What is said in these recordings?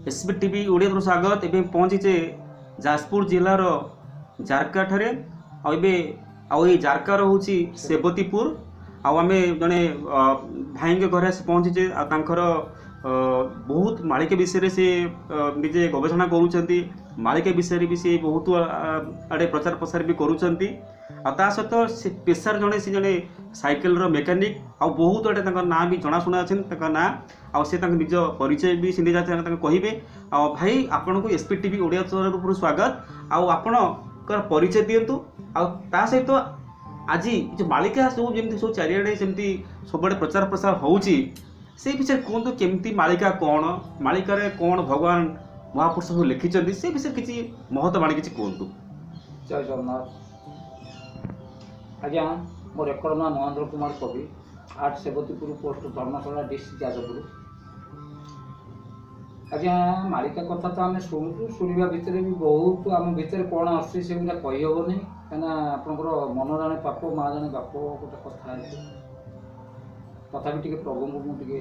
SB TV Odia तरफ स्वागत एवं पहुंचीचे जाजपुर जिलार जारका ठारे आई जारकार हूँ सेवतीपुर आमे जड़े भाई के घर पहुंचीचे बहुत मालिका विषय से निजे गवेषणा करुँच मालिका विषय भी सी बहुत आड़े प्रचार प्रसार भी करुँच सहित से पेशार जड़े सी जड़े साइकेल मेकानिक आ बहुत आड़े ना भी जनाशुना अच्छे ना से निज परिचय भी सी कहे भाई आपन को एसपी टीवी ओडिया तरफ स्वागत आपणकर परिचय दिंतु आ सहित आज जो मालिका सब जमी सब चारिड़े सेमती सब प्रचार प्रसार होउची से विषय कहतु केमती मालिका कौन मालिकार कौन भगवान महापुरुष सब लिखिं से विषय किसी महत्व बाणी किसी कहतु। जय जगन्नाथ। आज्ञा मो रेकर्ड ना महेंद्र कुमार कवि आठ सेवतीपुर पोस्ट धर्मशाला डिस्ट्रिक्ट जाजपुर। आज्ञा मालिका कथा तो आम शुणु शुणा भितर भी बहुत आम भितर कौन आसुची से कहीहबनी कहीं आपंकर मन जाने पाप माँ जाने बाप गोटे कथा तथा भी टे प्रभु मुझे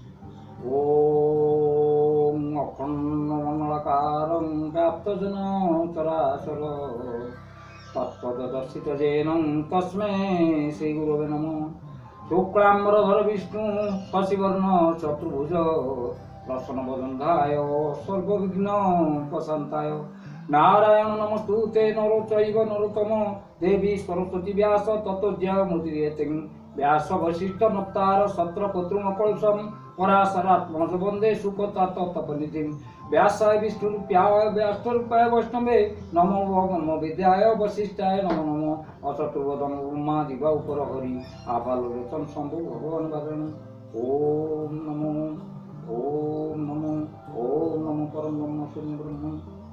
ओम अखंड मंगलाकारं व्याप्तजन चराचर तत्पदर्शित जैनं तस्मै श्री गुरवे नमः। शुक्लाम्बरधर विष्णु शशिवर्ण चतुर्भुज प्रसन्न वदन्धाय सर्वविघ्न प्रशान्ताय नारायण नमस्तुते नरो चैव नरोत्तम देवी सरस्वती व्यास तत्त्वज्ञ मुदिरेति व्यास वशिष्ठ नप्तार सत्र पत्रुमकलशम पराशरात्मज वंदे सुखतात तपनिधिं व्यासाय विष्णुरूप्याय व्यासरूपाय वैष्णवे नमो नमो विद्याय वशिष्ठाय नमो नमो अचतुर्वदन उमा दिवा उपर हरि आपालोचन शंभु भगवान भगवान ओम नमो ओम नमो ओम नमो परम ब्रह्म शून्य ब्रह्म।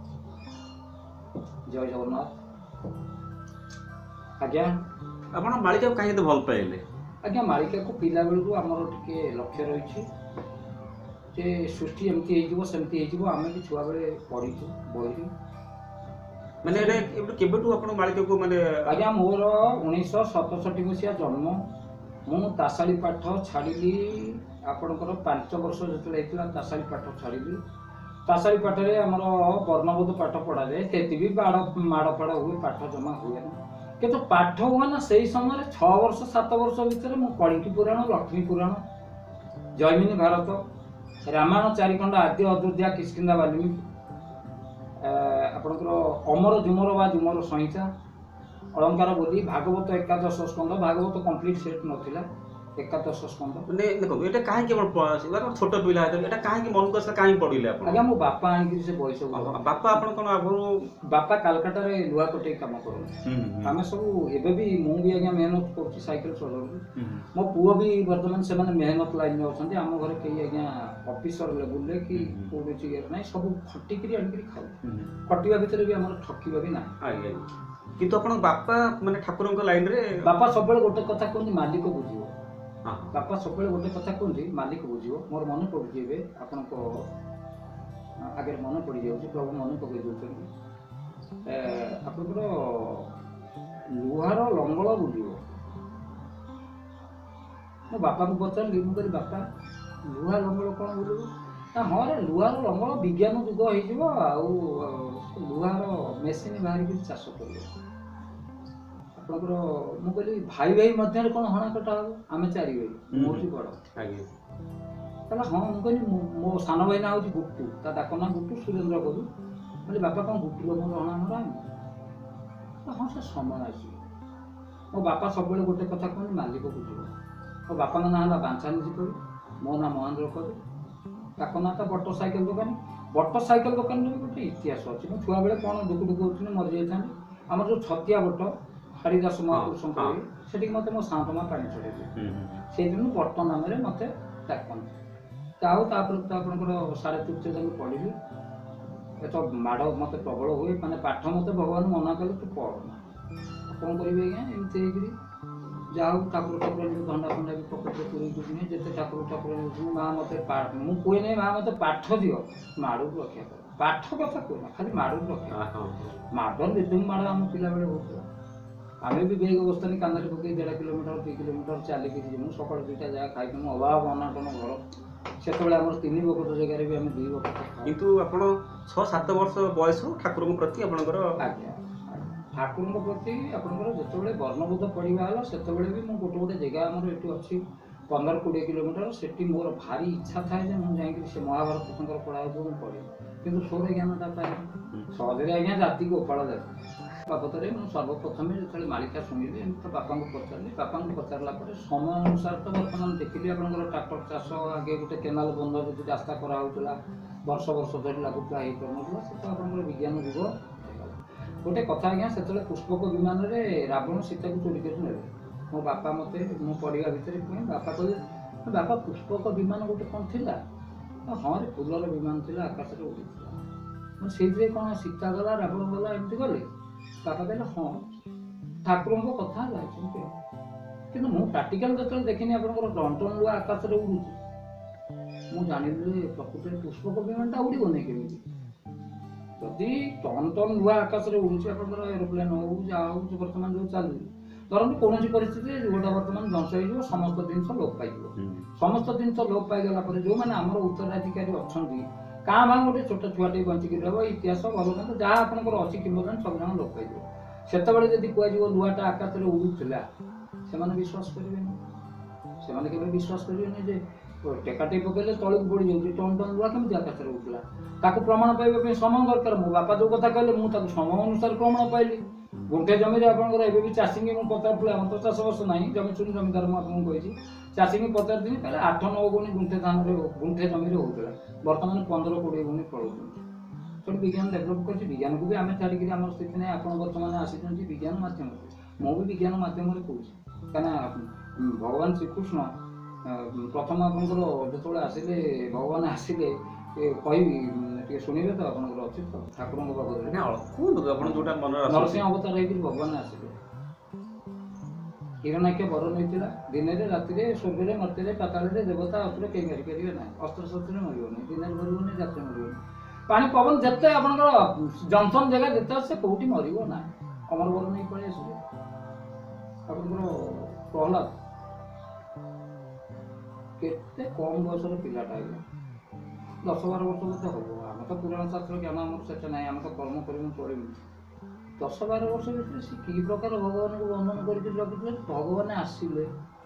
जय जगन्नाथ। आज्ञा आप मालिका कहीं भल पाइले? आज्ञा मालिका को पिला बेलू आमर टे लक्ष्य रही जे सृष्टि एमती सेमती आम भी छुआ बेले पढ़ीचु बही माने केबेठू आपण मालिका को माने? आज्ञा मोर 1967 मसीहा जन्म मु तासाली पाठ छाड़ी आपणकर 5 वर्ष जो तासाली पाठ छाड़ी तासाली पाठ आमर वर्णबोध पाठ पढ़ा जाए से भी माड़ फाड़ हुए पाठ जमा हुए ना किंतु पाठ हुए ना से समय 6 वर्ष 7 वर्ष भितर मु कणिकी पुराण लक्ष्मी पुराण जयमिनी भारत रामायण चारिखंड आद्य अयोध्या किष्किंधा वाल्मीकि आपणकर अमर झुमर बा झुमर संहिता अलंकार बोली भागवत 11 स्कंद भागवत कंप्लीट सेट नथिला 11 स्कंद माने देखो एटा काहे केवल छोट पिला एटा काहे के मन करसा काहे पढिले आपण? आज्ञा मो बापा आनी से बयस बापा आपण कोन आगु बापा कलकत्ता रे लुआ कोटे काम करू आमे सब एबे भी मु भी आज्ञा मेहनत करछि साइकिल चलाउ मो पुओ भी वर्तमान से माने मेहनत लाइन में अछंती हम घरे के आज्ञा ऑफिसर लेवल रे कि कोबे चिगर नै सब खट्टी करी आनी करी खाउ खट्टीबा भीतर भी हमर ठकीबा भी ना आज्ञा किंतु आपण बापा माने ठाकुरंक लाइन रे बापा सब बेले गोटे कथा कोन मालिक बुझियो बापा सब गोटे कथा कहते मालिक बुझो मोर मन पड़े आपण आगे मन पड़ जाऊँ प्रभु मन पकड़ दौरान आपंकर लुहार लंगल बुझो मो बापा को पचारि मुझे बापा लुहा लंगल कौन बुझ ना हाँ रे लुहार लंगल विज्ञान जुग हो लुहार मेसीन बाहर चाष कर आपंकर मु कहली भाई भाई मध्य कौन हणा कटा हम आम 4 भाई मोटी बड़ कहला हाँ मुझे मो सान भाई ना हूँ गुट्टू ता डाक ना गुट्टू सुरेन्द्र कलु बोले बापा कौन गुट्टू मोर हणा हणा हाँ से समय आस मो बापा सब गोटे कथा कहते मालिक बुझे मो बापा ना है बांछानी कवि मो ना महेंद्र कवि डाक ना तो बट साइकेल दुकान भी गोटे इतिहास अच्छी मुझे छुआ बेले कौन दुख दुख होती मरी जाता आम जो छतिया बट हरिदास महापुरुष से मत मो सांतमा पानी चढ़े से दिन बट नाम मत डाकती आपंकर 3.5 जान पढ़ी तो माड़ मत प्रबल हुए माने पाठ मत भगवान मना कले तू पढ़ना कौन करेंगे आज्ञा एमती जाऊ ठाकुर ठाकुर धंडा फंडा भी पकेट पूरी दुनिया जिते ठाकुर ठाकुर माँ मत मुझे कहे नहीं माँ मत पाठ दियो माड़ को रक्षा कर पाठ कथा कहना खाली माड़ को रक्षा माड़ निधुम माड़ आम पिला बेले होता आम भी बेग बस्तानी कांदे पकई 1.5 किलोमीटर 2 किलोमीटर चलिक सका 2टा जगह खाई अभाव अनाटन घर ସେତେବେଳେ ଆମର 3 ବକତ ଜାଗାରେ ବି ଆମେ 2 ବକତ ଖାଉ। କିନ୍ତୁ ଆପଣ 6-7 ବର୍ଷ ବୟସ ଠାକୁରଙ୍କ ପ୍ରତି ଆପଣଙ୍କର ଆଜ୍ଞା ଠାକୁରଙ୍କ ପ୍ରତି ଆପଣଙ୍କର ଯେତେବେଳେ ବର୍ଣ୍ଣବୋଧ ପଡ଼ିବା ହେଲା ସେତେବେଳେ ବି ମୁଁ ଗୋଟେ ଜାଗା ଆମର ଏଠି ଅଛି 15-20 କିଲୋମିଟର, ସେଠି ମୋର ଭାରି ଇଚ୍ଛା ଥାଏ ଯେ ମୁଁ ଯାଇକି ସେ ମହାଭାରତ ତାଙ୍କର ପଢ଼ା ହେଉଥିବ ମୁଁ ପଢ଼ିବି, କିନ୍ତୁ ସୌର ଜ୍ଞାନଟା ପାଏ ସହଜରେ ଆଜ୍ଞା ଜାତିକୁ ଓପାଳ ଯାଏ ବାବଦରେ ମୁଁ ସର୍ବପ୍ରଥମେ ଯେତେବେଳେ ମାଳିକା ଶୁଣିଲି ଏମିତି ତ ବାପାଙ୍କୁ ପଚାରିଲି, ବାପାଙ୍କୁ ପଚାରିଲା ପରେ ସମୟ ଅନୁସାରେ ତ ବର୍ତ୍ତମାନ ଦେଖିଲି ଆପଣଙ୍କର ଟ୍ରାକ୍ଟର ଚାଷ ଆଗେ ଗୋଟେ କେନାଲ ବନ୍ଧ ଯଦି ରାସ୍ତା କରାହେଉଥିଲା ବର୍ଷ ଧରି ଲାଗୁଥିଲା ହେଇପାରୁନଥିଲା, ସେ ତ ଆପଣଙ୍କର ବିଜ୍ଞାନ ଯୁଗ ହେଇଗଲା। ଗୋଟେ କଥା ଆଜ୍ଞା, ସେତେବେଳେ ପୁଷ୍ପକ ବିମାନରେ ରାବଣ ସୀତାକୁ ଚୋରି କରି ନେଲେ। ମୋ ବାପା ମୋତେ ମୁଁ ପଢ଼ିବା ଭିତରେ କୁହେ, ବାପା କହିଲେ ବାପା ପୁଷ୍ପକ ବିମାନ ଗୋଟେ କ'ଣ ଥିଲା? ହଁ ରେ ଫୁଲର ବିମାନ ଥିଲା, ଆକାଶରେ ଉଡ଼ୁଥିଲା। ସେଇଥିରେ କ'ଣ ସୀତା ଗଲା ରାବଣ ଗଲା ଏମିତି ଗଲେ? ବାପା କହିଲେ ହଁ ଠାକୁରଙ୍କ କଥା ଯାଇଛନ୍ତି, କିନ୍ତୁ ମୁଁ ପ୍ରାକ୍ଟିକାଲ ଯେତେବେଳେ ଦେଖିନି ଆପଣଙ୍କର ଟନ ଲୁହା ଆକାଶରେ ଉଡ଼ୁଛି, ମୁଁ ଜାଣିଲି ଯେ ପ୍ରକୃତରେ ପୁଷ୍ପକ ବିମାନଟା ଉଡ଼ିବନି କେମିତି? ଯଦି ଟନ ଲୁହା ଆକାଶରେ ଉଡ଼ୁଛି ଆପଣଙ୍କର ଏରୋପ୍ଲେନ୍ ହଉ ଯାହା ହଉ ବର୍ତ୍ତମାନ ଯେଉଁ ଚାଲୁଛି, ଧରନ୍ତୁ କୌଣସି ପରିସ୍ଥିତିରେ ଯୋଉଟା ବର୍ତ୍ତମାନ ଧ୍ୱଂସ ହେଇଯିବ, ସମସ୍ତ ଜିନିଷ ଲୋପ ପାଇଯିବ। ସମସ୍ତ ଜିନିଷ ଲୋପ ପାଇଗଲା ପରେ ଯେଉଁମାନେ ଆମର ଉତ୍ତରାଧିକାରୀ ଅଛନ୍ତି, କାଁ ଭାଁ ଗୋଟେ ଛୋଟ ଛୁଆଟେ ବଞ୍ଚିକି ରହିବ, ଇତିହାସ ଭଲ ମନ୍ଦ ଯାହା ଆପଣଙ୍କର ଅଛି କିମ୍ବଦନ୍ତୀ ସବୁ ଜଣ ଲୋପ ପାଇଯିବ। ସେତେବେଳେ ଯଦି କୁହାଯିବ ଲୁହାଟା ଆକାଶରେ ଉଡ଼ୁଥିଲା, ସେମାନେ ବିଶ୍ୱାସ କରିବେନି। ସେମାନେ କେବେ ବିଶ୍ୱାସ କରିବେନି ଯେ ଟେକାଟେ ପକେଇଲେ ତଳକୁ ପଡ଼ିଯାଉଛି, ଟନ ଲୁହା କେମିତି ଆକାଶରେ ଉଠୁଥିଲା। ତାକୁ ପ୍ରମାଣ ପାଇବା ପାଇଁ ସମୟ ଦରକାର। ମୋ ବାପା ଯେଉଁ କଥା କହିଲେ ମୁଁ ତାକୁ ସମୟ ଅନୁସାରେ ପ୍ରମାଣ ପାଇଲି। ଗୁଣ୍ଠେ ଜମିରେ ଆପଣଙ୍କର ଏବେ ବି ଚାଷୀଙ୍କୁ ମୁଁ ପଚାରୁଥିଲି, ଆମର ତ ଚାଷବାସ ନାହିଁ, ଜମି ଶୁଣି ଜମିଦାର ମୁଁ ଆପଣଙ୍କୁ କହିଛି, ଚାଷୀଙ୍କୁ ପଚାରୁଥିଲି କହିଲେ 8-9 ଗୁଣି ଗୁଣ୍ଠେ ଜମିରେ ହେଉଥିଲା, ବର୍ତ୍ତମାନ 15-20 ଗୁଣି ପଳଉଛନ୍ତି। ତେଣୁ ବିଜ୍ଞାନ ଡେଭଲପ୍ କରିଛି, ବିଜ୍ଞାନକୁ ବି ଆମେ ଛାଡ଼ିକିରି ଆମର ସ୍ଥିତି ନାହିଁ। ଆପଣ ବର୍ତ୍ତମାନ ଆସିଛନ୍ତି ବିଜ୍ଞାନ ମାଧ୍ୟମରେ, ମୁଁ ବି ବିଜ୍ଞାନ ମାଧ୍ୟମରେ କହୁଛି, କାହିଁକିନା ଭଗବାନ ଶ୍ରୀକୃଷ୍ଣ ପ୍ରଥମ ଆପଣଙ୍କର ଯେତେବେଳେ ଆସିଲେ, ଭଗବାନ ଆସିଲେ କହିବି ଟିକେ ଶୁଣିବେ ତ, ଆପଣଙ୍କର ଅଛି ତ ଠାକୁରଙ୍କ ବାବଦରେ? କୁହନ୍ତୁ ଆପଣ ଯୋଉଟା ମନରେ ନରସିଂହ ଅବତାର ହେଇକି ଭଗବାନ ଆସିଲେ, ହିରଣ୍ୟାକ୍ଷ ବର ନେଇଥିଲା, ଦିନରେ ରାତିରେ ସ୍ୱର୍ଗରେ ମର୍ତ୍ତ୍ୟରେ ପାତାଳରେ ଦେବତା ଅସୁର କେହି ମାରିପାରିବେ ନାହିଁ, ଅସ୍ତ୍ରଶସ୍ତ୍ରରେ ମରିବନି, ଦିନରେ ମରିବନି, ରାତିରେ ମରିବନି, ପାଣି ପବନ ଯେତେ ଆପଣଙ୍କର ଜନସନ୍ ଜାଗା ଯେତେ ଅଛି ସେ କୋଉଠି ମରିବ ନାହିଁ, ଅମର ବର ନେଇ ପଳେଇ ଆସିଲେ। ଆପଣଙ୍କର ପ୍ରହ୍ଲାଦ କେତେ କମ୍ ବୟସର ପିଲାଟା ଆଜ୍ଞା, 10-12 ବର୍ଷ ବୋଧେ ହବ। ଆମେ ତ ପୁରାଣ ଶାସ୍ତ୍ର ଜ୍ଞାନ ଆମର ସେଟା ନାହିଁ, ଆମେ ତ କର୍ମ କରିବୁ ଚଳିବୁ। 10-12 ବର୍ଷ ଭିତରେ ସେ କି ପ୍ରକାର ଭଗବାନଙ୍କୁ ବର୍ଣ୍ଣନ କରିକି ରଖିଥିଲେ। ଭଗବାନ ଆସିଲେ,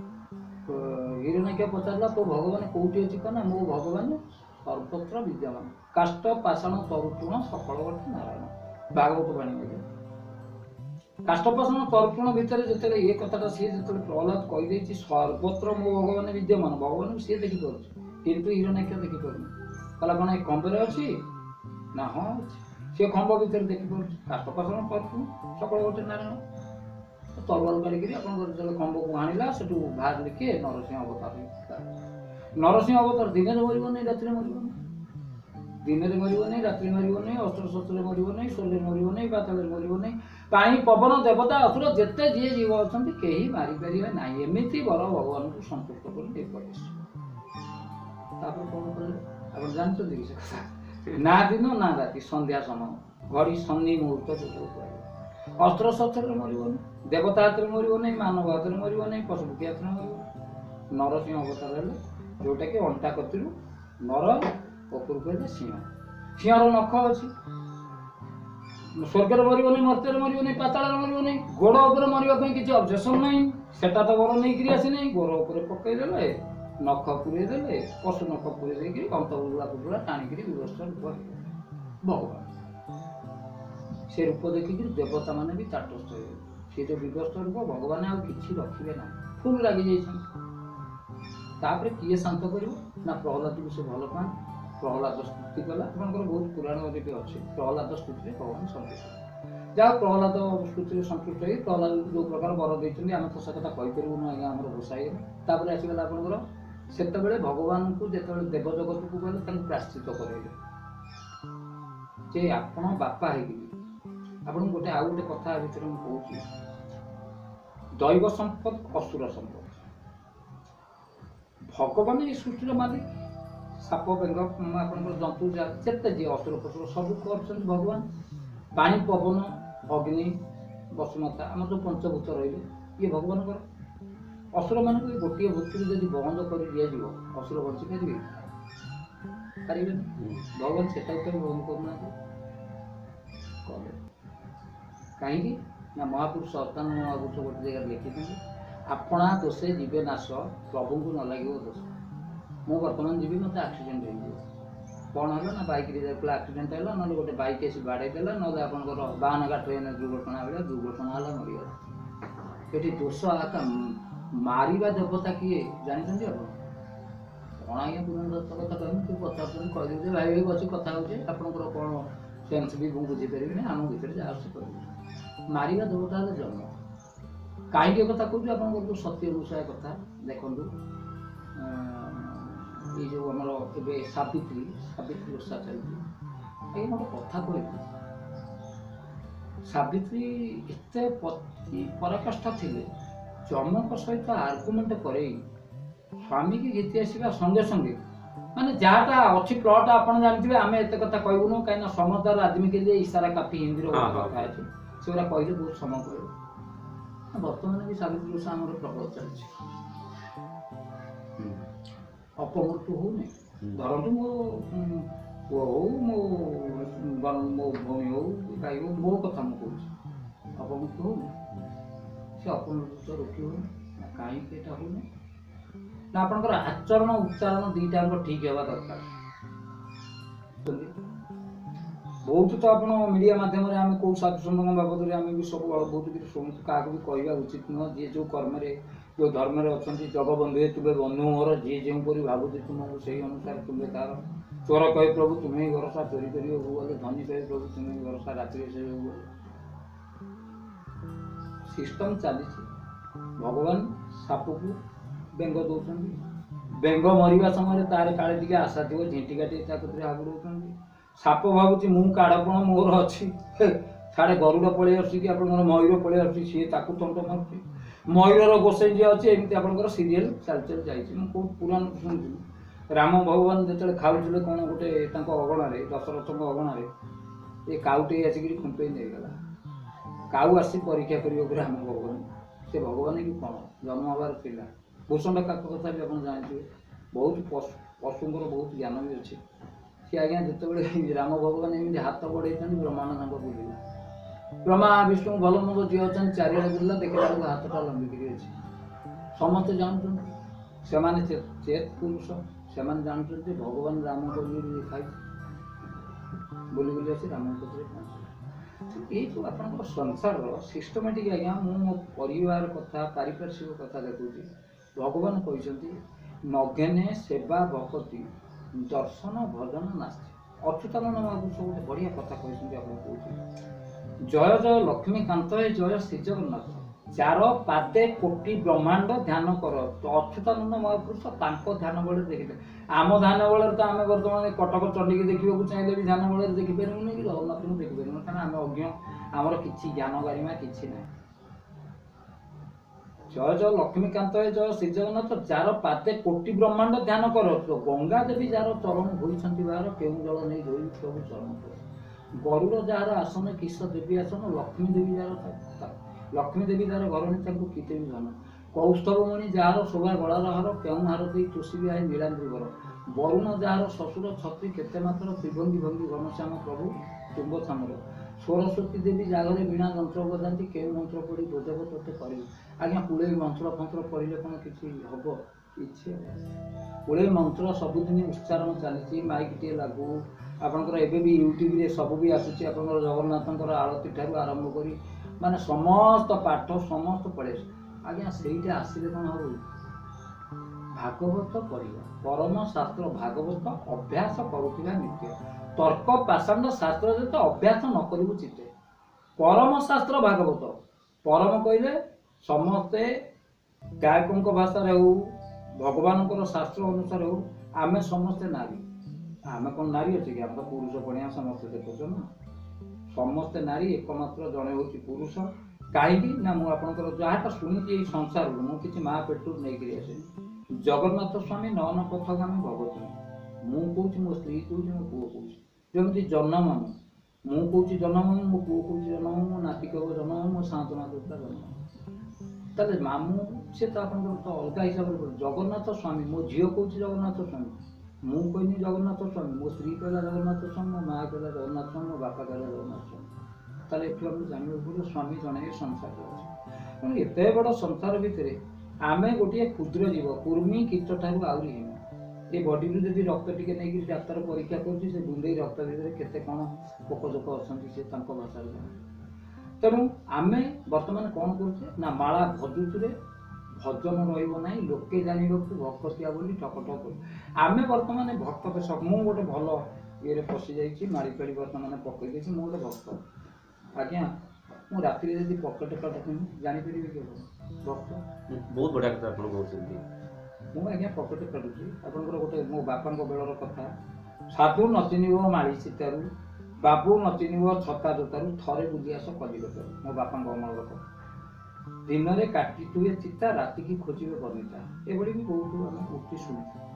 ହିରଣ୍ୟାକ୍ଷ ପଚାରିଲା ତୋ ଭଗବାନ କୋଉଠି ଅଛି? କନା ମୋ ଭଗବାନ ସର୍ବତ୍ର ବିଦ୍ୟମାନ, କାଷ୍ଠ ପାଷାଣ ତରୁତୃଣ ସକଳ ବର୍ତ୍ତି ନାରାୟଣ। ଭାଗବତ ବାଣୀ ଆଜ୍ଞା। କାଷ୍ଠ ପାଷାଣ ତରୁତୃଣ ଭିତରେ ଯେତେବେଳେ ଏ କଥାଟା ସିଏ ଯେତେବେଳେ ପ୍ରହ୍ଲାଦ କହିଦେଇଛି ସର୍ବତ୍ର ମୋ ଭଗବାନ ବିଦ୍ୟମାନ, ଭଗବାନଙ୍କୁ ସିଏ ଦେଖିପାରୁଛି, କିନ୍ତୁ ହିରଣ୍ୟାକ୍ଷ ଦେଖିପାରୁନି। କହିଲା କ'ଣ ଏ ଖମ୍ବରେ ଅଛି? ନା ହଁ ଅଛି। ସେ ଖମ୍ବ ଭିତରେ ଦେଖିପାରୁଛି କାଷ୍ଠ ପାଷାଣ ତରୁତୃଣ ସକଳ ବର୍ତ୍ତି ନାରାୟଣ। ତଲୱାର କାଢ଼ିକିରି ଆପଣଙ୍କର ଯେତେବେଳେ ଖମ୍ବକୁ ଆଣିଲା, ସେଠୁ ବାହାରିଲେ କିଏ? ନରସିଂହ ଅବତାର। ନରସିଂହ ଅବତାର ଦିନରେ ମରିବନି, ରାତିରେ ମରିବନି, ଦିନରେ ମରିବନି, ରାତିରେ ମରିବନି, ଅସ୍ତ୍ରଶସ୍ତ୍ରରେ ମରିବନି, ସ୍ୱର୍ଗରେ ମରିବନି, ପାତାଳରେ ମରିବନି, ପାଣି ପବନ ଦେବତା ଅସୁର ଯେତେ ଯିଏ ଜୀବ ଅଛନ୍ତି କେହି ମାରିପାରିବେ ନାହିଁ, ଏମିତି ବର ଭଗବାନଙ୍କୁ ସନ୍ତୁଷ୍ଟ କରି ନେଇପାରିବେ। ତାପରେ କ'ଣ କଲେ ଆପଣ ଜାଣିଛନ୍ତି କି ସେ କଥା? ନା ଦିନ ନା ରାତି, ସନ୍ଧ୍ୟା ସମୟ ଘଡ଼ି ସନ୍ଧି ମୁହୂର୍ତ୍ତ ଯୋଉଟାକୁ କୁହାଯାଏ। ଅସ୍ତ୍ରଶସ୍ତ୍ରରେ ମରିବନି, ଦେବତା ହାତରେ ମରିବନି, ମାନବ ହାତରେ ମରିବନି, ପଶୁପକ୍ଷୀ ହାତରେ ମରିବନି। ନରସିଂହ ଅବତାର ହେଲେ, ଯୋଉଟାକି ଅଣ୍ଟା କତିରୁ ନର ଉପରକୁ ହେଲେ ସିଂହ, ସିଂହର ନଖ ଅଛି, ସ୍ୱର୍ଗରେ ମରିବନି, ମର୍ତ୍ତ୍ୟରେ ମରିବନି, ପାତାଳରେ ମରିବନି, ଗୋଡ଼ ଉପରେ ମରିବା ପାଇଁ କିଛି ଅବଜେକ୍ସନ୍ ନାହିଁ। ସେଟା ତ ବର ନେଇକିରି ଆସିନାହିଁ, ଗୋଡ଼ ଉପରେ ପକେଇଦେଲେ, ନଖ ପୁରେଇ ଦେଲେ, ପଶୁ ନଖ ପୁରେଇ ଦେଇକିରି ଅନ୍ତର୍ଗୁଳା ଟାଣିକିରି ବ୍ୟବସ୍ଥା ରୂପ ହେଇଗଲେ ଭଗବାନ। ସେ ରୂପ ଦେଖିକିରି ଦେବତା ମାନେ ବି ତାଟସ୍ଥ ହେଇଗଲେ। ସେ ଯେଉଁ ବିବସ୍ତ ରୂପ, ଭଗବାନ ଆଉ କିଛି ରଖିବେ ନାହିଁ, ଫୁଲ୍ ରାଗି ଯାଇଛନ୍ତି। ତାପରେ କିଏ ଶାନ୍ତ କରିବ? ନା ପ୍ରହ୍ଲାଦକୁ ସେ ଭଲ ପାଆନ୍ତି, ପ୍ରହ୍ଲାଦ ସ୍ତୁତି କଲା। ଆପଣଙ୍କର ବହୁତ ପୁରାଣ ବି ଅଛି, ପ୍ରହ୍ଲାଦ ସ୍ତୁତିରେ ଭଗବାନ ସନ୍ତୁଷ୍ଟ। ଯାହା ପ୍ରହ୍ଲାଦ ସ୍ତୁତିରେ ସନ୍ତୁଷ୍ଟ ହେଇ ପ୍ରହ୍ଲାଦକୁ ଯେଉଁ ପ୍ରକାର ବର ଦେଇଛନ୍ତି ଆମେ ତ ସେ କଥା କହିପାରିବୁନି ଆଜ୍ଞା, ଆମର ଘୋଷାଇ। ତାପରେ ଆସିଗଲା ଆପଣଙ୍କର ସେତେବେଳେ ଭଗବାନଙ୍କୁ ଯେତେବେଳେ ଦେବଜଗତକୁ ଗଲେ ତାଙ୍କୁ ପ୍ରାଶ୍ଚିତ କରାଇଲେ ଯେ ଆପଣ ବାପା ହେଇକିରି। ଆପଣଙ୍କୁ ଆଉ ଗୋଟେ କଥା ଭିତରେ ମୁଁ କହୁଛି, ଦୈବ ସମ୍ପଦ ଅସୁର ସମ୍ପଦ। ଭଗବାନ ଏଇ ସୃଷ୍ଟିର ମାଲିକ, ସାପ ବେଙ୍ଗ ଆପଣଙ୍କର ଜନ୍ତୁ ଯେତେ ଯିଏ ଅସୁର ଫସୁର ସବୁ କରୁଛନ୍ତି ଭଗବାନ। ପାଣି ପବନ ଅଗ୍ନି ବସୁମତା ଆମର ଯେଉଁ ପଞ୍ଚଭୂତ ରହିଲେ ଇଏ ଭଗବାନଙ୍କର। ଅସୁରମାନଙ୍କୁ ଗୋଟିଏ ଭୂତରୁ ଯଦି ବନ୍ଦ କରି ଦିଆଯିବ, ଅସୁର ବଞ୍ଚିପାରିବେ? ପାରିବେନି। ଭଗବାନ ସେଟାକୁ କେବେ ବନ୍ଦ କରୁନାହାନ୍ତି, କଲେ କାହିଁକି ନା ମହାପୁରୁଷ ଅର୍ଥାନ ମହାପୁରୁଷ ଗୋଟେ ଜାଗାରେ ଲେଖିଛନ୍ତି, ଆପଣା ଦୋଷେ ଯିବେ ନାଶ, ପ୍ରଭୁଙ୍କୁ ନ ଲାଗିବ ଦୋଷ। ମୁଁ ବର୍ତ୍ତମାନ ଯିବି, ମୋତେ ଆକ୍ସିଡେଣ୍ଟ ହେଇଯିବ, କ'ଣ ହେଲା ନା ବାଇକ୍ରେ ଯାଉଥିଲା ଆକ୍ସିଡେଣ୍ଟ ହେଲା, ନହେଲେ ଗୋଟେ ବାଇକ୍ ଆସି ବାଡ଼େଇ ଦେଲା, ନହେଲେ ଆପଣଙ୍କର ବାହାନଗା ଟ୍ରେନ୍ ଦୁର୍ଘଟଣା ଭଳିଆ ଦୁର୍ଘଟଣା ହେଲା, ମରିଗଲା। ଏଠି ଦୋଷ ଆକା ମାରିବା ଦେବତା କିଏ ଜାଣିଛନ୍ତି ଆପଣ? କ'ଣ ଆଜ୍ଞା ପୁରାଣ ଦତ୍ତ କଥା କହିବି, ତୁ ପଚାରୁଛନ୍ତି କହିଦେବି ଯେ ଭାଇ ଭାଇ ବସି କଥା ହେଉଛି, ଆପଣଙ୍କର କ'ଣ ସେନ୍ସ ବି ମୁଁ ବୁଝିପାରିବିନି, ଆମ ଭିତରେ ଯାହା ଆସୁଛି କହିବି। ମାରିବା ଦେବତା ହେଲେ ଜନ୍ମ। କାହିଁକି କଥା କହୁଛୁ? ଆପଣଙ୍କର ଯେଉଁ ସତ୍ୟ ଅନୁସାୟ କଥା ଦେଖନ୍ତୁ, ଏଇ ଯେଉଁ ଆମର ଏବେ ସାବିତ୍ରୀ ଓଷା ଚାଲିଛି, ଏଇ ଗୋଟେ କଥା କହିବି, ସାବିତ୍ରୀ ଏତେ ପରାକାଷ୍ଠା ଥିଲେ ଯମଙ୍କ ସହିତ ଆର୍ଗୁମେଣ୍ଟ କରେଇ ସ୍ୱାମୀକି ଘିତି ଆସିବା ସଙ୍ଗେ ସଙ୍ଗେ, ମାନେ ଯାହାଟା ଅଛି ପ୍ଲଟ୍ ଆପଣ ଜାଣିଥିବେ, ଆମେ ଏତେ କଥା କହିବୁନୁ କାହିଁକିନା ସମଝଦାର ଆଦମୀ के लिए ଇସାରା କାଫି ହିନ୍ଦୀର ଗୋଟେ କଥା ଅଛି, ସେଗୁଡ଼ା କହିଲେ ବହୁତ ସମୟ ପଡ଼ିବ। ବର୍ତ୍ତମାନ ବି ସାବିତ୍ରୀ ଓଷା ଆମର ପ୍ରବଳ ଚାଲିଛି, ଅପମୃତ୍ୟୁ ହଉନି। ଧରନ୍ତୁ ମୋ ପୁଅ ହଉ, ମୋ ଭଉଣୀ ହଉ, ଭାଇ ହଉ, ମୋ କଥା ମୁଁ କହୁଛି, ଅପମୃତ୍ୟୁ ହଉନି। ସେ ଅପମୃତ୍ୟୁ ରୋକି ହଉନି ନା କାହିଁକି ଏଇଟା ହଉନି ନା ଆପଣଙ୍କର ଆଚରଣ ଉଚ୍ଚାରଣ ଦୁଇଟାଙ୍କ ଠିକ୍ ହେବା ଦରକାର। ବହୁତ ତ ଆପଣ ମିଡ଼ିଆ ମାଧ୍ୟମରେ ଆମେ କେଉଁ ସାଧୁସନ୍ଥଙ୍କ ବାବଦରେ ଆମେ ବି ସବୁ ବହୁତ କିଛି ଶୁଣୁଛୁ, କାହାକୁ ବି କହିବା ଉଚିତ ନୁହଁ। ଯିଏ ଯେଉଁ କର୍ମରେ ଯେଉଁ ଧର୍ମରେ ଅଛନ୍ତି, ଜଗବନ୍ଧୁଏ ତୁମେ ବନ୍ଧୁ ମୋର, ଯିଏ ଯେଉଁପରି ଭାବୁଛି ତୁମକୁ ସେଇ ଅନୁସାରେ ତୁମେ ତାର। ଚୋର କହେ ପ୍ରଭୁ ତୁମେ ହିଁ ଭରସା, ଚୋରି କରିବାକୁ ଗଲେ ଧନୀ କହେ ପ୍ରଭୁ ତୁମେ ହିଁ ଭରସା, ରାତିରେ ଶୋଇବାକୁ ଗଲେ। ସିଷ୍ଟମ ଚାଲିଛି। ଭଗବାନ ସାପକୁ ବେଙ୍ଗ ଦେଉଛନ୍ତି, ବେଙ୍ଗ ମରିବା ସମୟରେ ତାର କାଳେ ଟିକେ ଆଶା ଥିବ, ଝିଣ୍ଟିକା ଟିକେ ତା କତିରେ ହାବୁଡ଼ଉଛନ୍ତି। ସାପ ଭାବୁଛି ମୁଁ କାଢ଼ପଣ ମୋର ଅଛି, ସାଡ଼େ ଗରୁଡ଼ ପଳେଇ ଆସୁଛି କି ଆପଣଙ୍କର ମୟୂର ପଳେଇ ଆସୁଛି, ସିଏ ତାକୁ ତଣ୍ଟ ମାରୁଛି। ମୟୂରର ଗୋସେଇ ଯିଏ ଅଛି, ଏମିତି ଆପଣଙ୍କର ସିରିଏଲ ଚାଲି ଚାଲି ଯାଇଛି। ମୁଁ କେଉଁ ପୁରାଣ ଶୁଣିଥିଲି, ରାମ ଭଗବାନ ଯେତେବେଳେ ଖାଉଥିଲେ କ'ଣ ଗୋଟେ ତାଙ୍କ ଅଗଣାରେ, ଦଶରଥଙ୍କ ଅଗଣାରେ ଏ କାଉଟେ ଆସିକିରି ଖୁମ୍ପେଇ ନେଇଗଲା। କାଉ ଆସି ପରୀକ୍ଷା କରିବାକୁ ରାମ ଭଗବାନ, ସେ ଭଗବାନ କି କ'ଣ ଜନ୍ମ ହେବାର ଥିଲା। ଭୂଷଣ୍ଡ କାକ କଥା ବି ଆପଣ ଜାଣିଥିବେ, ବହୁତ ପଶୁଙ୍କର ବହୁତ ଜ୍ଞାନ ବି ଅଛି। ସେ ଆଜ୍ଞା ଯେତେବେଳେ ରାମ ଭଗବାନ ଏମିତି ହାତ ବଢ଼େଇଛନ୍ତି, ବ୍ରହ୍ମାଣ୍ଡ ତାଙ୍କ ବୁଲିଲା। ବ୍ରହ୍ମା ବିଷ୍ଣୁ ଭଲ ମନ୍ଦ ଯିଏ ଅଛନ୍ତି ଚାରିଆଡ଼େ ବୁଲିଲା, ଦେଖିଲା ବେଳକୁ ହାତଟା ଲମ୍ବିକିରି ଅଛି। ସମସ୍ତେ ଜାଣୁଛନ୍ତି ସେମାନେ ଚେତ୍ ପୁରୁଷ, ସେମାନେ ଜାଣୁଛନ୍ତି ଭଗବାନ ରାମଙ୍କ ଇଏରେ ଖାଇଛି, ବୁଲି ବୁଲି ଆସି ରାମଙ୍କ କତିରେ ପହଞ୍ଚିଲା। ଏଇ ଯେଉଁ ଆପଣଙ୍କର ସଂସାରର ସିଷ୍ଟମେଟିକ୍ ଆଜ୍ଞା, ମୁଁ ମୋ ପରିବାର କଥା, ପାରିପାର୍ଶ୍ୱିକ କଥା ଦେଖୁଛି। ଭଗବାନ କହିଛନ୍ତି ନଘେନେ ସେବା ଭକତି ଦର୍ଶନ ଭଜନ ନାସ୍ତି। ଅଚ୍ୟୁତାନନ୍ଦ ମହାପୁରୁଷ ଗୋଟେ ବଢ଼ିଆ କଥା କହିଛନ୍ତି, ଆପଣ କହୁଛି ଜୟ ଜୟ ଲକ୍ଷ୍ମୀକାନ୍ତ ଜୟ ଶ୍ରୀ ଜଗନ୍ନାଥ, ଚାର ପାଦେ କୋଟି ବ୍ରହ୍ମାଣ୍ଡ ଧ୍ୟାନ କର। ତ ଅଚ୍ୟୁତାନନ୍ଦ ମହାପୁରୁଷ ତାଙ୍କ ଧ୍ୟାନ ବଳରେ ଦେଖିଲେ। ଆମ ଧ୍ୟାନ ବଳରେ ତ ଆମେ ବର୍ତ୍ତମାନ କଟକ ଚଣ୍ଡୀକି ଦେଖିବାକୁ ଚାହିଁଲେ ବି ଧ୍ୟାନ ବଳରେ ଦେଖିପାରିବୁନି, କି ଜଗନ୍ନାଥଙ୍କୁ ଦେଖିପାରିବୁନି, କାରଣ ଆମେ ଅଜ୍ଞ, ଆମର କିଛି ଜ୍ଞାନ ଗାରିମା କିଛି ନାହିଁ। ଜୟ ଜୟ ଲକ୍ଷ୍ମୀକାନ୍ତ ଜୟ ଶ୍ରୀ ଜଗନ୍ନାଥ, ଯାର ପାଦେ କୋଟି ବ୍ରହ୍ମାଣ୍ଡ ଧ୍ୟାନ କର। ଗଙ୍ଗା ଦେବୀ ଯାହାର ଚରଣ ହୋଇଛନ୍ତି ବାହାର, କେଉଁ ଜଳ ନେଇ ଧୋଇ ପ୍ରଭୁ ଚରଣ କର। ଗରୁଡ଼ ଯାହାର ଆସନ କିସ ଦେବୀ ଆସନ, ଲକ୍ଷ୍ମୀ ଦେବୀ ଯାହାର ଲକ୍ଷ୍ମୀ ଦେବୀ ଯାହାର ଘରଣୀ ତାଙ୍କୁ କି ଦେବୀ ଧନ। କୌସ୍ତଭମଣି ଯାହାର ଶୋଭା ଗଳାର ହାର, କେଉଁ ହାର ଦେଇ ଚୁଷିବି ଆଇ ନୀଳାନ୍ଦ୍ରି ବର। ବରୁଣ ଯାହାର ଶ୍ୱଶୁର ଛତ୍ରୀ, କେତେ ମାତ୍ର ତ୍ରିଭଙ୍ଗୀ ଭଙ୍ଗୀ ଘନଶ୍ୟାମ ପ୍ରଭୁ ତୁଙ୍ଗ ଛାମର। ସରସ୍ୱତୀ ଦେବୀ ଜାଗରେ ବୀଣା ଯନ୍ତ୍ର ବଜାନ୍ତି, କେଉଁ ମନ୍ତ୍ର ପଢ଼ି ବୋଧବ ତୋତେ କରିବୁ। ଆଜ୍ଞା ପୁଳେଇ ମନ୍ତ୍ର ଫନ୍ତ୍ର ପଢ଼ିଲେ କ'ଣ କିଛି ହବ? କିଛି ହବ। ପୁଳେଇ ମନ୍ତ୍ର ସବୁଦିନ ଉଚ୍ଚାରଣ ଚାଲିଛି, ମାଇକ୍ଟିଏ ଲାଗୁ, ଆପଣଙ୍କର ଏବେ ବି ୟୁଟ୍ୟୁବରେ ସବୁ ବି ଆସୁଛି। ଆପଣଙ୍କର ଜଗନ୍ନାଥଙ୍କର ଆଳତୀ ଠାରୁ ଆରମ୍ଭ କରି ମାନେ ସମସ୍ତ ପାଠ ସମସ୍ତ ପଳେଇ ଆସୁଛି। ଆଜ୍ଞା ସେଇଟା ଆସିଲେ କ'ଣ ହବ? ଭାଗବତ ପଢ଼ିବା, ପରମ ଶାସ୍ତ୍ର ଭାଗବତ ଅଭ୍ୟାସ କରୁଥିବା ନିତ୍ୟ। ତର୍କ ପାଷାଣ୍ଡ ଶାସ୍ତ୍ର ଯେତେ ଅଭ୍ୟାସ ନ କରିବୁ ଚିତେ। ପରମ ଶାସ୍ତ୍ର ଭାଗବତ, ପରମ କହିଲେ ସମସ୍ତେ ଗାୟକଙ୍କ ଭାଷାରେ ହଉ, ଭଗବାନଙ୍କର ଶାସ୍ତ୍ର ଅନୁସାରେ ହଉ, ଆମେ ସମସ୍ତେ ନାରୀ। ଆମେ କ'ଣ ନାରୀ ଅଛି କି? ଆମେ ତ ପୁରୁଷ ପଣିଆ ସମସ୍ତେ ଦେଖୁଛ ନା। ସମସ୍ତେ ନାରୀ, ଏକମାତ୍ର ଜଣେ ହେଉଛି ପୁରୁଷ। କାହିଁକି ନା ମୁଁ ଆପଣଙ୍କର ଯାହାଟା ଶୁଣିଛି ଏଇ ସଂସାରରୁ, ମୁଁ କିଛି ମା ପେଟରୁ ନେଇକରି ଆସିନି। ଜଗନ୍ନାଥ ସ୍ୱାମୀ ନୟନ ପଥଗାମୀ ଭଗବତୀ, ମୁଁ କହୁଛି, ମୋ ସ୍ତ୍ରୀ କହୁଛି, ମୋ ପୁଅ କହୁଛି। ଯେମିତି ଜହ୍ନମାମୁଁ, ମୁଁ କହୁଛି ଜହ୍ନମାମୁଁ, ମୋ ପୁଅ କହୁଛି ଜହ୍ନମାମୁଁ, ମୋ ନାତି କହିବ ଜହ୍ନମାମୁଁ, ମୋ ସାନ୍ତନା କହୁଥିଲା ଜହ୍ନମାମୁଁ। ତାହେଲେ ମାମୁଁ ସେ ତ ଆପଣଙ୍କର ତ ଅଲଗା ହିସାବରେ। ଜଗନ୍ନାଥ ସ୍ୱାମୀ, ମୋ ଝିଅ କହୁଛି ଜଗନ୍ନାଥ ସ୍ୱାମୀ, ମୁଁ କହିନି ଜଗନ୍ନାଥ ସ୍ୱାମୀ, ମୋ ସ୍ତ୍ରୀ କହିଲା ଜଗନ୍ନାଥ ସ୍ୱାମୀ, ମୋ ମାଆ କହିଲା ଜଗନ୍ନାଥ ସ୍ୱାମୀ, ମୋ ବାପା କହିଲା ଜଗନ୍ନାଥ ସ୍ୱାମୀ। ତାହେଲେ ଏଠୁ ଆମେ ଜାଣିବାକୁ ପଡ଼ିବ ସ୍ୱାମୀ ଜଣେ ଏ ସଂସାରରେ ଅଛି। ତେଣୁ ଏତେ ବଡ଼ ସଂସାର ଭିତରେ ଆମେ ଗୋଟିଏ କ୍ଷୁଦ୍ର ଜୀବ, କୁର୍ମୀ କୀଟ ଠାରୁ ଆହୁରି ହୀନ। ଏ ବଡିରୁ ଯଦି ରକ୍ତ ଟିକେ ନେଇକି ଡାକ୍ତର ପରୀକ୍ଷା କରୁଛି, ସେ ବୁନ୍ଦେଇ ରକ୍ତ ଭିତରେ କେତେ କ'ଣ ପୋକଜୋକ ଅଛନ୍ତି ସେ ତାଙ୍କ ଭାଷାରେ ଜାଣେ। ତେଣୁ ଆମେ ବର୍ତ୍ତମାନ କ'ଣ କରୁଛେ ନା ମାଳା ଭଜୁଛୁରେ, ଭଜନ ରହିବ ନାହିଁ, ଲୋକେ ଜାଣିବାକୁ ଭକ୍ତିଆ ବୋଲି ଠକ ଠକ କରୁ। ଆମେ ବର୍ତ୍ତମାନ ଭକ୍ତ ବେଶ, ମୁଁ ଗୋଟେ ଭଲ ଇଏରେ ପଶିଯାଇଛି, ମାଳି ଫାଳି ବର୍ତ୍ତମାନ ପକେଇ ଦେଇଛି, ମୁଁ ଗୋଟେ ଭକ୍ତ। ଆଜ୍ଞା ମୁଁ ରାତିରେ ଯଦି ପକେଟ କାଟୁଥିବି ଜାଣିପାରିବି କି ଭକ୍ତ? ବହୁତ ବଢ଼ିଆ କଥା ଆପଣ କହୁଛନ୍ତି। ମୁଁ ଆଜ୍ଞା ପକେଟ କାଟୁଛି। ଆପଣଙ୍କର ଗୋଟେ ମୋ ବାପାଙ୍କ ବେଳର କଥା, ସାଧୁ ନ ଚିହ୍ନିବ ମାଳି ଚିତାରୁ, ବାବୁ ନ ଚିହ୍ନିବ ଛତା ଜୋତାରୁ, ଥରେ ବୁଲି ଆସ କଲିକତାରୁ। ମୋ ବାପାଙ୍କ ଅମଳର କଥା। ଦିନରେ କାଟିଥୁଏ ଚିତା, ରାତିକି ଖୋଜିବେ ବନିତା। ଏଭଳି ବି ବହୁତ ଆମେ ଉକ୍ତି ଶୁଣିଛୁ।